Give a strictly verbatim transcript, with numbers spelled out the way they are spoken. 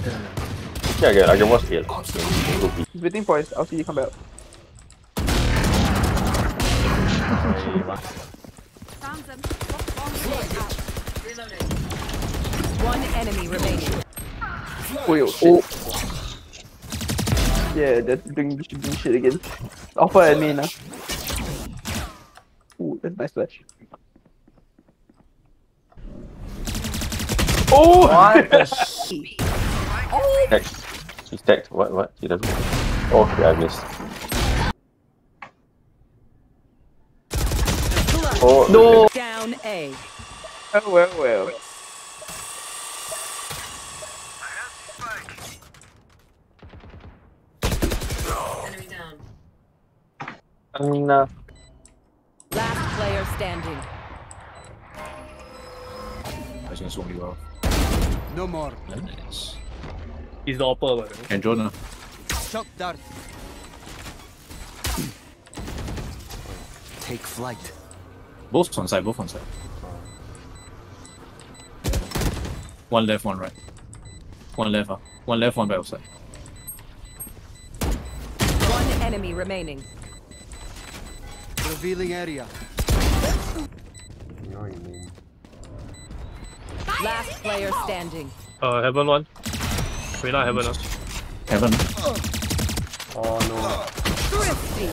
Yeah, again, I can watch it. He's waiting for his L C D come back. Found them. One enemy remaining. Oh, yo, shit. Yeah, they're doing, doing shit again. Offer at me now. Ooh, that's nice flash. Oh! What the shit? Text. She's text. What? What? She doesn't. Oh, yeah, I missed. Oh, No! Down A. Oh, well, well. Enemy down. I mean, uh, Last player standing. I just only well. No more. Nice. He's the upper one. And Jonah. Shock dart. Take flight. Both on side, both on side. One left, one right. One left, uh, one left, one right outside. One enemy remaining. Revealing area. Last player standing. Uh, heaven one. Wait, not heaven. Uh. Heaven. oh no. Thrifty.